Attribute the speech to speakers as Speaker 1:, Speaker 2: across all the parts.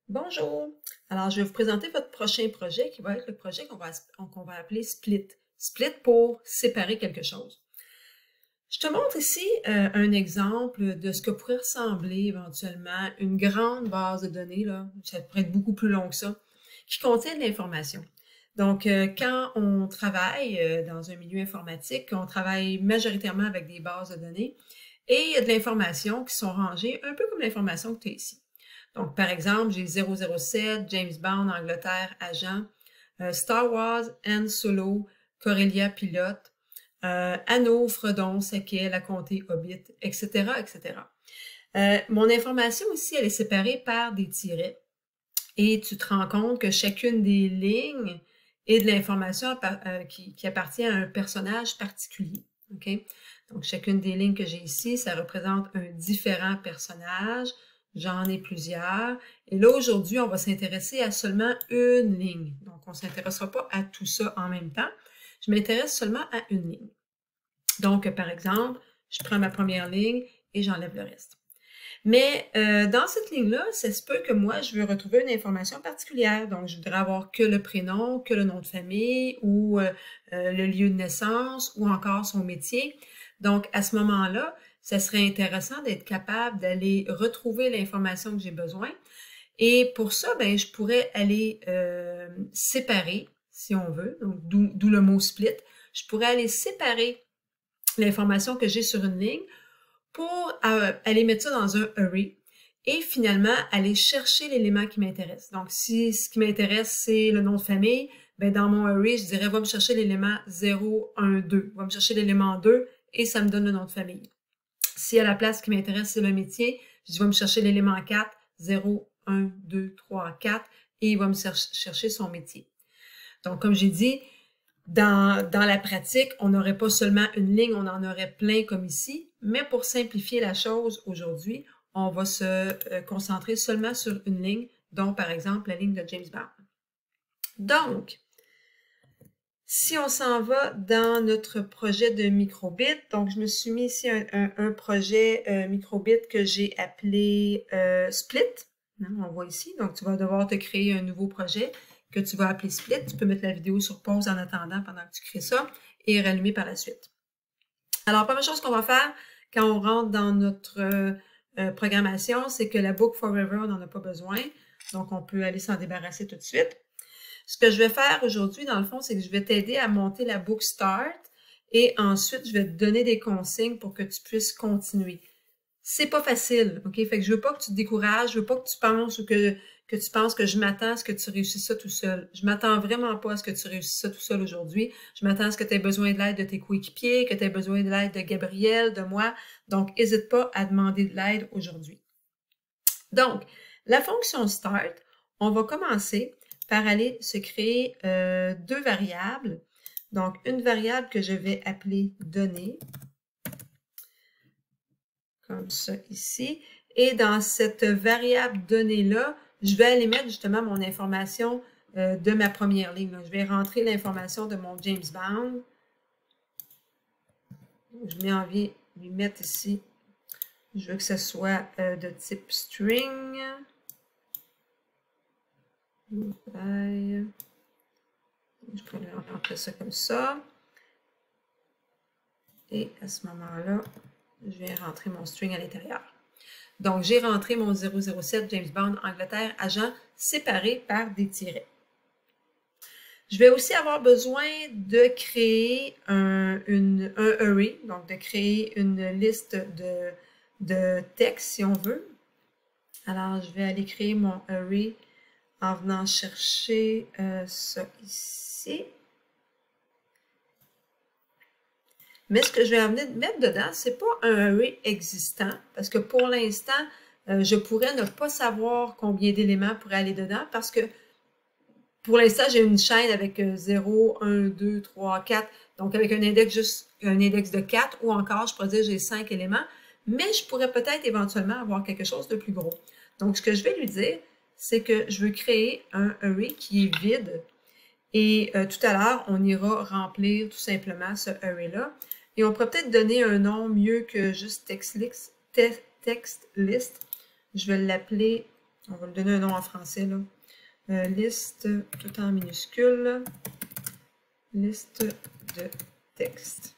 Speaker 1: Bonjour! Alors, je vais vous présenter votre prochain projet qui va être le projet qu'on va appeler Split. Split pour séparer quelque chose. Je te montre ici un exemple de ce que pourrait ressembler éventuellement une grande base de données, là, ça pourrait être beaucoup plus long que ça, qui contient de l'information. Donc, quand on travaille dans un milieu informatique, on travaille majoritairement avec des bases de données et il y a de l'information qui sont rangées un peu comme l'information que tu as ici. Donc, par exemple, j'ai 007, James Bond, Angleterre, agent, Star Wars, Han Solo, Corellia, pilote, Anneau, Fredon, Saquet, La Comté, Hobbit, etc., etc. Mon information ici, elle est séparée par des tirets. Et tu te rends compte que chacune des lignes est de l'information qui appartient à un personnage particulier. OK? Donc, chacune des lignes que j'ai ici, ça représente un différent personnage. J'en ai plusieurs. Et là, aujourd'hui, on va s'intéresser à seulement une ligne. Donc, on ne s'intéressera pas à tout ça en même temps. Je m'intéresse seulement à une ligne. Donc, par exemple, je prends ma première ligne et j'enlève le reste. Mais dans cette ligne-là, ça se peut que moi, je veux retrouver une information particulière. Donc, je voudrais avoir que le prénom, que le nom de famille ou le lieu de naissance ou encore son métier. Donc, à ce moment-là, ça serait intéressant d'être capable d'aller retrouver l'information que j'ai besoin. Et pour ça, ben, je pourrais aller séparer, si on veut, donc d'où le mot split. Je pourrais aller séparer l'information que j'ai sur une ligne pour aller mettre ça dans un array et finalement aller chercher l'élément qui m'intéresse. Donc, si ce qui m'intéresse, c'est le nom de famille, ben dans mon array, je dirais, va me chercher l'élément 0, 1, 2. Va me chercher l'élément 2 et ça me donne le nom de famille. Si à la place qui m'intéresse, c'est le métier, je dis, va me chercher l'élément 4, 0, 1, 2, 3, 4 et il va me chercher son métier. Donc, comme j'ai dit, dans la pratique, on n'aurait pas seulement une ligne, on en aurait plein comme ici, mais pour simplifier la chose aujourd'hui, on va se concentrer seulement sur une ligne, dont par exemple la ligne de James Bond. Donc, si on s'en va dans notre projet de microbit, donc je me suis mis ici un projet microbit que j'ai appelé Split. On voit ici, donc tu vas devoir te créer un nouveau projet que tu vas appeler Split. Tu peux mettre la vidéo sur pause en attendant pendant que tu crées ça et rallumer par la suite. Alors, première chose qu'on va faire quand on rentre dans notre programmation, c'est que la book forever, on n'en a pas besoin. Donc, on peut aller s'en débarrasser tout de suite. Ce que je vais faire aujourd'hui, dans le fond, c'est que je vais t'aider à monter la book start et ensuite, je vais te donner des consignes pour que tu puisses continuer. C'est pas facile, OK? Fait que je veux pas que tu te décourages, je veux pas que tu penses ou que tu penses que je m'attends à ce que tu réussisses ça tout seul. Je m'attends vraiment pas à ce que tu réussisses ça tout seul aujourd'hui. Je m'attends à ce que tu aies besoin de l'aide de tes coéquipiers, que tu aies besoin de l'aide de Gabriel, de moi. Donc, n'hésite pas à demander de l'aide aujourd'hui. Donc, la fonction start, on va commencer par aller se créer deux variables. Donc, une variable que je vais appeler donnée, comme ça ici. Et dans cette variable donnée-là, je vais aller mettre justement mon information de ma première ligne. Donc, je vais rentrer l'information de mon James Bond. Je mets envie de lui mettre ici. Je veux que ce soit de type string. Je pourrais rentrer ça comme ça. Et à ce moment-là, je vais rentrer mon string à l'intérieur. Donc, j'ai rentré mon 007 James Bond Angleterre agent séparé par des tirets. Je vais aussi avoir besoin de créer un array, donc de créer une liste de textes si on veut. Alors, je vais aller créer mon array en venant chercher ça ici. Mais ce que je vais venir mettre dedans, c'est pas un array existant, parce que pour l'instant, je pourrais ne pas savoir combien d'éléments pourraient aller dedans, parce que pour l'instant, j'ai une chaîne avec 0, 1, 2, 3, 4, donc avec un index de 4, ou encore, je pourrais dire j'ai 5 éléments, mais je pourrais peut-être éventuellement avoir quelque chose de plus gros. Donc, ce que je vais lui dire, c'est que je veux créer un array qui est vide, et tout à l'heure, on ira remplir tout simplement ce array-là. Et on pourrait peut-être donner un nom mieux que juste text list. Je vais l'appeler On va lui donner un nom en français, là. Liste, tout en minuscule. Liste de texte.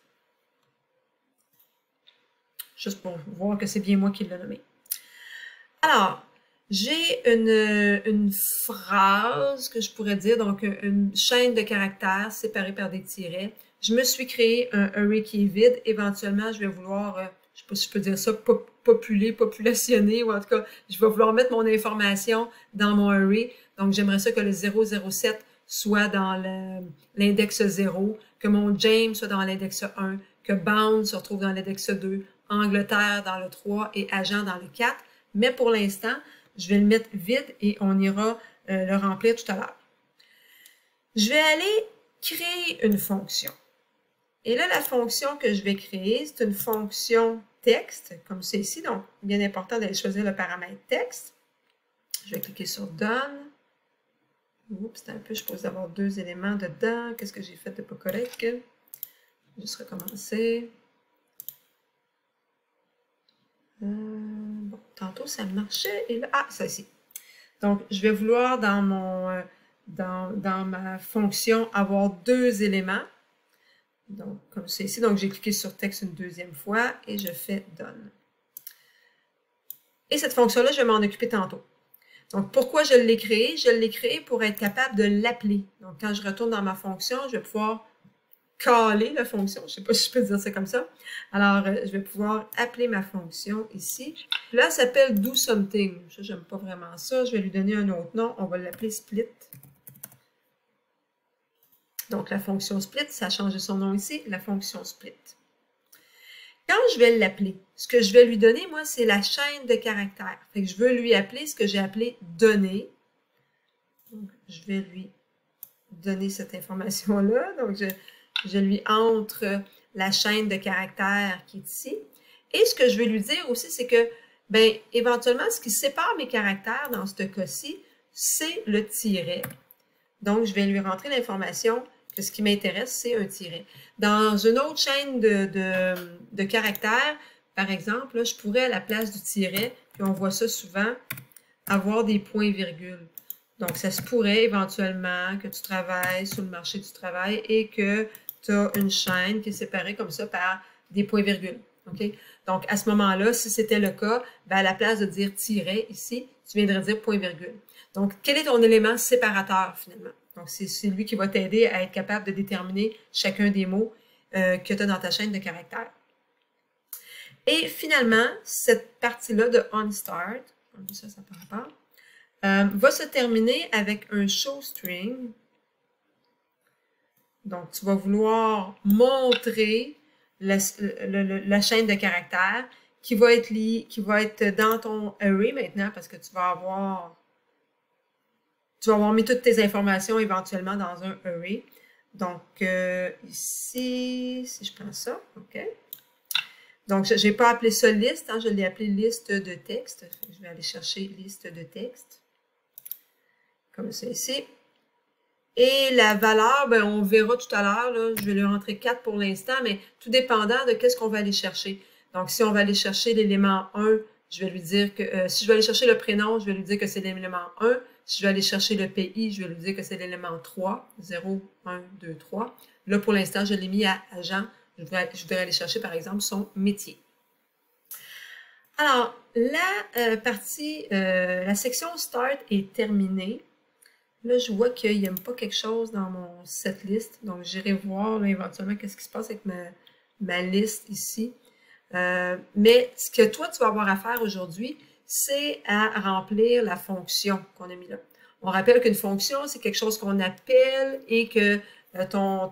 Speaker 1: Juste pour voir que c'est bien moi qui l'ai nommé. Alors, j'ai une phrase que je pourrais dire, donc une chaîne de caractères séparée par des tirets. Je me suis créé un array qui est vide. Éventuellement, je vais vouloir, je sais pas si je peux dire ça, populationner, ou en tout cas, je vais vouloir mettre mon information dans mon array. Donc, j'aimerais ça que le 007 soit dans l'index 0, que mon James soit dans l'index 1, que Bound se retrouve dans l'index 2, Angleterre dans le 3 et Agent dans le 4. Mais pour l'instant, je vais le mettre vide et on ira le remplir tout à l'heure. Je vais aller créer une fonction. Et là, la fonction que je vais créer, c'est une fonction texte, comme c'est ici. Donc, bien important d'aller choisir le paramètre texte. Je vais cliquer sur Done. Oups, c'est un peu, je suppose avoir deux éléments dedans. Qu'est-ce que j'ai fait de pas correct? Je vais juste recommencer. Bon, tantôt ça marchait. Et là, ça ici. Donc, je vais vouloir dans mon dans ma fonction avoir deux éléments. Donc, comme c'est ici. Donc, j'ai cliqué sur texte une deuxième fois et je fais Done. Et cette fonction-là, je vais m'en occuper tantôt. Donc, pourquoi je l'ai créée? Je l'ai créée pour être capable de l'appeler. Donc, quand je retourne dans ma fonction, je vais pouvoir caller la fonction. Je ne sais pas si je peux dire ça comme ça. Alors, je vais pouvoir appeler ma fonction ici. Là, elle s'appelle do something. Ça, j'aime pas vraiment ça. Je vais lui donner un autre nom. On va l'appeler split. Donc, la fonction split, ça a changé son nom ici, la fonction split. Quand je vais l'appeler, ce que je vais lui donner, moi, c'est la chaîne de caractères. Fait que je veux lui appeler ce que j'ai appelé données. Donc, je vais lui donner cette information-là. Donc, je lui entre la chaîne de caractères qui est ici. Et ce que je vais lui dire aussi, c'est que, ben, éventuellement, ce qui sépare mes caractères dans ce cas-ci, c'est le tiret. Donc, je vais lui rentrer l'information que ce qui m'intéresse, c'est un tiret. Dans une autre chaîne de caractères, par exemple, là, je pourrais, à la place du tiret, puis on voit ça souvent, avoir des points-virgules. Donc, ça se pourrait éventuellement que tu travailles sur le marché du travail et que tu as une chaîne qui est séparée comme ça par des points-virgules. Okay? Donc, à ce moment-là, si c'était le cas, ben, à la place de dire tiret ici, tu viendrais dire point-virgule. Donc, quel est ton élément séparateur finalement? Donc, c'est lui qui va t'aider à être capable de déterminer chacun des mots que tu as dans ta chaîne de caractères. Et finalement, cette partie-là de onStart, ça par rapport, va se terminer avec un showString. Donc, tu vas vouloir montrer la chaîne de caractères qui va être dans ton array maintenant parce que tu vas avoir mis toutes tes informations éventuellement dans un array. Donc, ici, si je prends ça, OK. Donc, je n'ai pas appelé ça liste, hein, je l'ai appelé liste de texte. Je vais aller chercher liste de texte. Comme ça ici. Et la valeur, ben, on verra tout à l'heure, je vais lui rentrer 4 pour l'instant, mais tout dépendant de qu'est-ce qu'on va aller chercher. Donc, si on va aller chercher l'élément 1, je vais lui dire que, si je vais aller chercher le prénom, je vais lui dire que c'est l'élément 1. Si je vais aller chercher le pays, je vais lui dire que c'est l'élément 3, 0, 1, 2, 3. Là, pour l'instant, je l'ai mis à agent. Je voudrais aller chercher, par exemple, son métier. Alors, la section Start est terminée. Là, je vois qu'il n'aime pas quelque chose dans mon setlist. Donc, j'irai voir là, éventuellement qu'est-ce qui se passe avec ma liste ici. Mais ce que toi, tu vas avoir à faire aujourd'hui, c'est à remplir la fonction qu'on a mis là. On rappelle qu'une fonction, c'est quelque chose qu'on appelle et que ton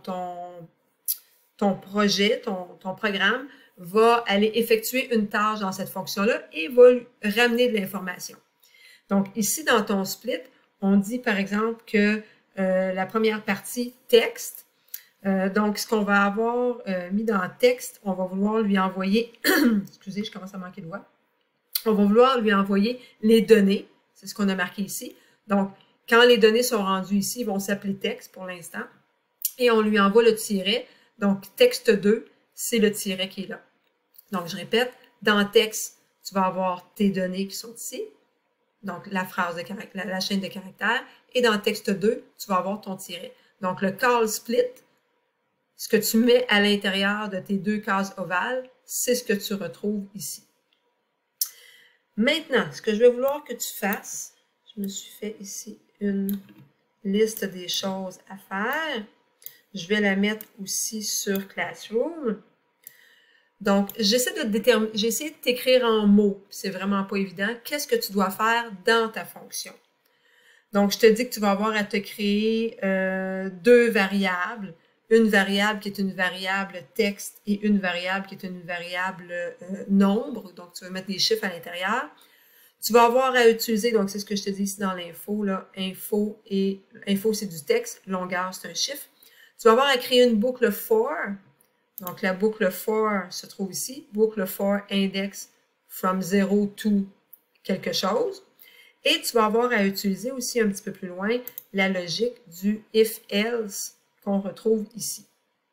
Speaker 1: projet, ton programme va aller effectuer une tâche dans cette fonction-là et va lui ramener de l'information. Donc, ici, dans ton split, on dit, par exemple, que la première partie, texte, donc, ce qu'on va avoir mis dans texte, on va vouloir lui envoyer, excusez, je commence à manquer de voix, on va vouloir lui envoyer les données, c'est ce qu'on a marqué ici. Donc, quand les données sont rendues ici, ils vont s'appeler texte pour l'instant, et on lui envoie le tiret. Donc, texte 2, c'est le tiret qui est là. Donc, je répète, dans texte, tu vas avoir tes données qui sont ici. donc la phrase de la chaîne de caractères, et dans texte 2, tu vas avoir ton tiret. Donc le call split, ce que tu mets à l'intérieur de tes deux cases ovales, c'est ce que tu retrouves ici. Maintenant, ce que je vais vouloir que tu fasses, je me suis fait ici une liste des choses à faire. Je vais la mettre aussi sur Classroom. Donc, j'essaie de t'écrire en mots. C'est vraiment pas évident. Qu'est-ce que tu dois faire dans ta fonction? Donc, je te dis que tu vas avoir à te créer deux variables. Une variable qui est une variable texte et une variable qui est une variable nombre. Donc, tu vas mettre des chiffres à l'intérieur. Tu vas avoir à utiliser, donc c'est ce que je te dis ici dans l'info, là, info c'est du texte, longueur c'est un chiffre. Tu vas avoir à créer une boucle for. Donc la boucle for se trouve ici, boucle for index from 0 to quelque chose. Et tu vas avoir à utiliser aussi un petit peu plus loin la logique du if-else qu'on retrouve ici.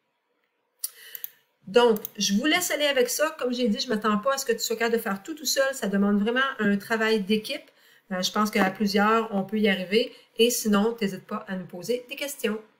Speaker 1: Donc, je vous laisse aller avec ça. Comme j'ai dit, je ne m'attends pas à ce que tu sois capable de faire tout seul. Ça demande vraiment un travail d'équipe. Je pense qu'à plusieurs, on peut y arriver. Et sinon, n'hésite pas à nous poser des questions.